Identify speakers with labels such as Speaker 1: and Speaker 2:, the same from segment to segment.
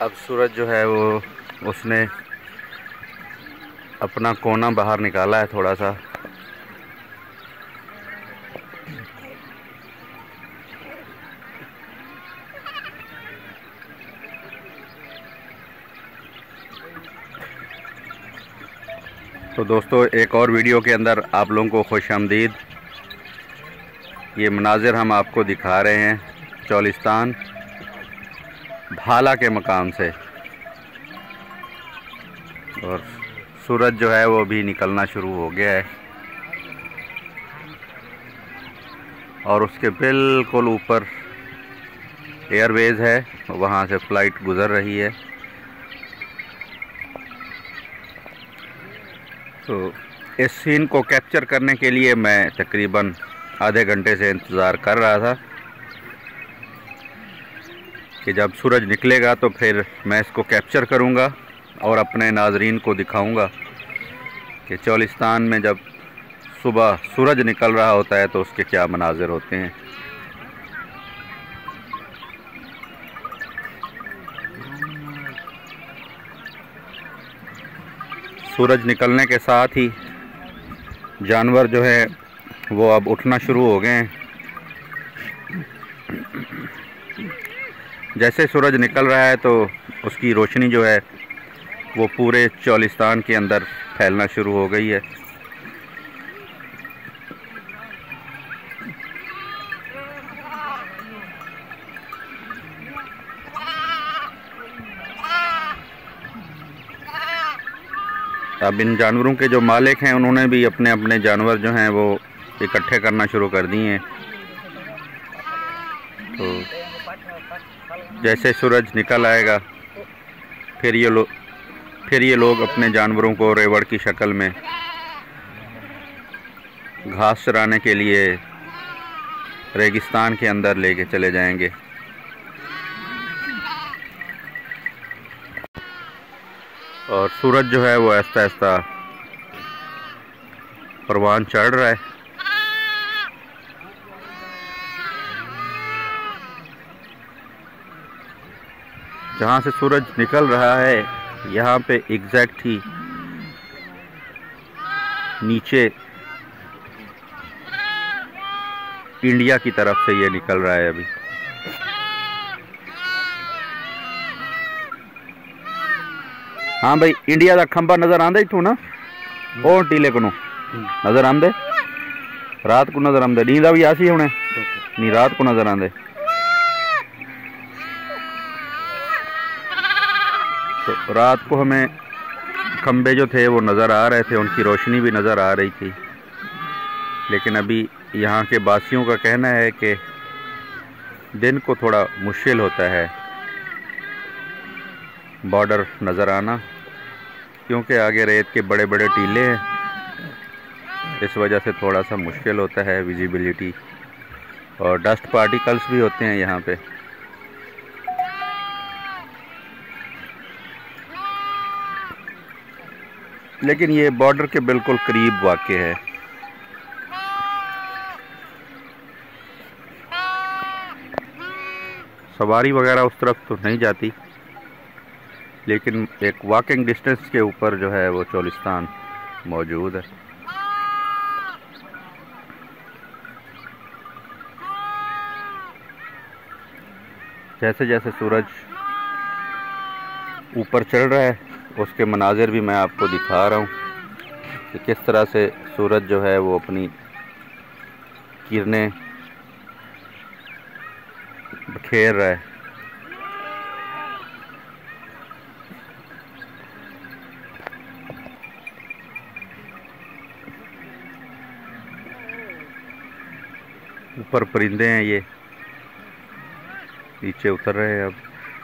Speaker 1: अब सूरज जो है वो उसने अपना कोना बाहर निकाला है थोड़ा सा। तो दोस्तों, एक और वीडियो के अंदर आप लोगों को खुशामदीद। ये मनाजिर हम आपको दिखा रहे हैं चौलिस्तान भाला के मकाम से। और सूरज जो है वो भी निकलना शुरू हो गया है और उसके बिल्कुल ऊपर एयरवेज है, वहाँ से फ़्लाइट गुज़र रही है। तो इस सीन को कैप्चर करने के लिए मैं तकरीबन आधे घंटे से इंतज़ार कर रहा था कि जब सूरज निकलेगा तो फिर मैं इसको कैप्चर करूँगा और अपने नाज़रीन को दिखाऊँगा कि चौलिस्तान में जब सुबह सूरज निकल रहा होता है तो उसके क्या मनाज़िर होते हैं। सूरज निकलने के साथ ही जानवर जो है वो अब उठना शुरू हो गए हैं। जैसे सूरज निकल रहा है तो उसकी रोशनी जो है वो पूरे चौलिस्तान के अंदर फैलना शुरू हो गई है। अब इन जानवरों के जो मालिक हैं उन्होंने भी अपने अपने जानवर जो हैं वो इकट्ठे करना शुरू कर दिए हैं। तो जैसे सूरज निकल आएगा फिर ये लोग अपने जानवरों को रेवड़ की शक्ल में घास चराने के लिए रेगिस्तान के अंदर लेके चले जाएंगे। और सूरज जो है वो आहिस्ता आहिस्ता परवान चढ़ रहा है। जहाँ से सूरज निकल रहा है यहाँ पे एग्जैक्ट ही नीचे इंडिया की तरफ से ये निकल रहा है अभी। हाँ भाई, इंडिया का खंबा नज़र आंदा इथों ना, ओ टीले को नज़र आंदे, रात को नज़र आंदे, नींद भी आसी होने नहीं, रात को नज़र आंदे। तो रात को हमें खंबे जो थे वो नज़र आ रहे थे, उनकी रोशनी भी नज़र आ रही थी। लेकिन अभी यहाँ के बासियों का कहना है कि दिन को थोड़ा मुश्किल होता है बॉर्डर नज़र आना, क्योंकि आगे रेत के बड़े बड़े टीले हैं। इस वजह से थोड़ा सा मुश्किल होता है विजिबिलिटी, और डस्ट पार्टिकल्स भी होते हैं यहाँ पे। लेकिन ये बॉर्डर के बिल्कुल करीब वाक़े है। सवारी वगैरह उस तरफ तो नहीं जाती, लेकिन एक वॉकिंग डिस्टेंस के ऊपर जो है वो चौलिस्तान मौजूद है। जैसे जैसे सूरज ऊपर चढ़ रहा है उसके मनाजिर भी मैं आपको दिखा रहा हूँ कि किस तरह से सूरज जो है वो अपनी किरणें बखेर रहा है। ऊपर परिंदे हैं, ये नीचे उतर रहे हैं अब।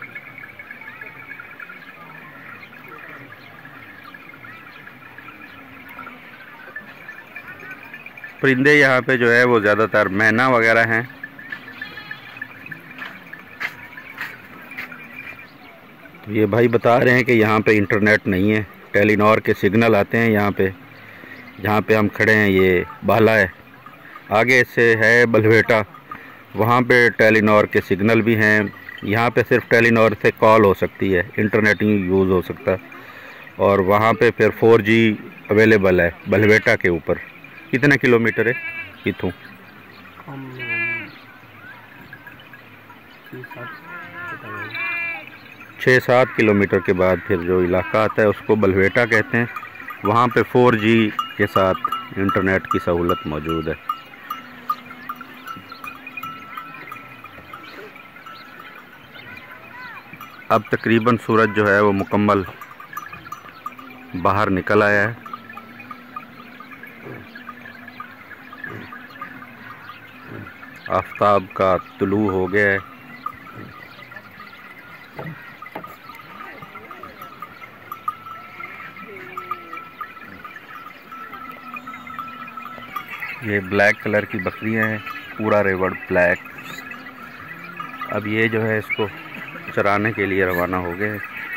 Speaker 1: परिंदे यहाँ पे जो है वो ज़्यादातर मैना वगैरह हैं। तो ये भाई बता रहे हैं कि यहाँ पे इंटरनेट नहीं है, टेलीनॉर के सिग्नल आते हैं यहाँ पे, जहाँ पे हम खड़े हैं ये भाला है, आगे से है बलवेटा, वहाँ पे टेलीनॉर के सिग्नल भी हैं, यहाँ पे सिर्फ टेलीनॉर से कॉल हो सकती है, इंटरनेट ही यूज़ हो सकता है। और वहाँ पे फिर 4G अवेलेबल है बलवेटा के ऊपर। कितने किलोमीटर है इथों? 6-7 किलोमीटर के बाद फिर जो इलाका आता है उसको बलवेटा कहते हैं। वहाँ पे 4G के साथ इंटरनेट की सहूलत मौजूद है। अब तकरीबन सूरज जो है वो मुकम्मल बाहर निकल आया है। आफ्ताब का तुलू हो गया है। ये ब्लैक कलर की बकरियां हैं, पूरा रेवड़ ब्लैक। अब ये जो है इसको चराने के लिए रवाना हो गए।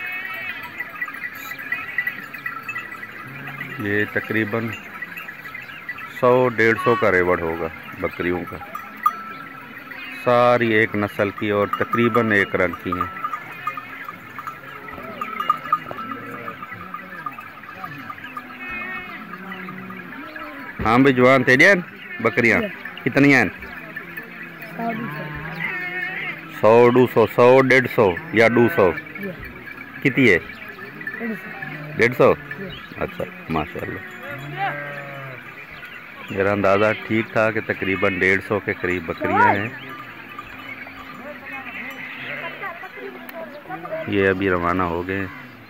Speaker 1: ये तकरीबन 100-150 का रेवड़ होगा बकरियों का, सारी एक नस्ल की और तकरीबन एक रंग की हैं। हाँ भाई जवान थे जैन बकरियां कितनी हैं? 100-200, 100-150 या 200 कितनी है? 150। अच्छा माशाल्लाह, मेरा अंदाज़ा ठीक था कि तकरीबन 150 के करीब बकरियां हैं। ये अभी रवाना हो गए।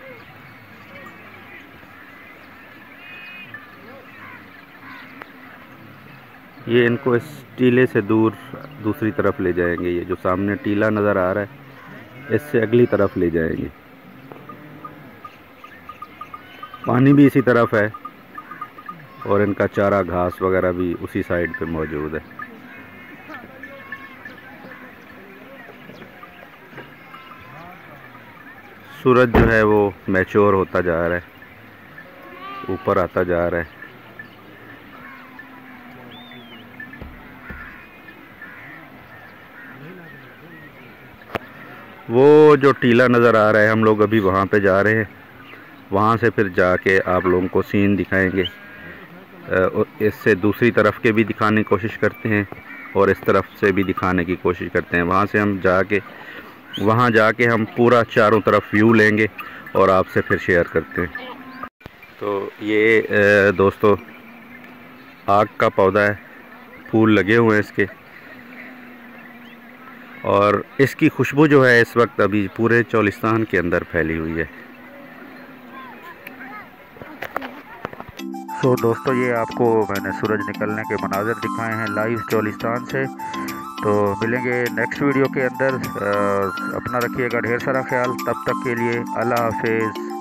Speaker 1: ये इनको इस टीले से दूर दूसरी तरफ ले जाएंगे। ये जो सामने टीला नज़र आ रहा है इससे अगली तरफ ले जाएंगे। पानी भी इसी तरफ है और इनका चारा घास वगैरह भी उसी साइड पे मौजूद है। सूरज जो है वो मैच्योर होता जा रहा है, ऊपर आता जा रहा है। वो जो टीला नज़र आ रहा है हम लोग अभी वहाँ पे जा रहे हैं। वहाँ से फिर जाके आप लोगों को सीन दिखाएंगे। इससे दूसरी तरफ के भी दिखाने की कोशिश करते हैं और इस तरफ से भी दिखाने की कोशिश करते हैं। वहाँ से हम वहाँ जाके हम पूरा चारों तरफ व्यू लेंगे और आपसे फिर शेयर करते हैं। तो ये दोस्तों आग का पौधा है, फूल लगे हुए हैं इसके, और इसकी खुशबू जो है इस वक्त अभी पूरे चोलिस्तान के अंदर फैली हुई है। तो दोस्तों ये आपको मैंने सूरज निकलने के मनाज़र दिखाए हैं लाइव चोलिस्तान से। तो मिलेंगे नेक्स्ट वीडियो के अंदर। अपना रखिएगा ढेर सारा ख्याल। तब तक के लिए अल्लाह हाफिज़।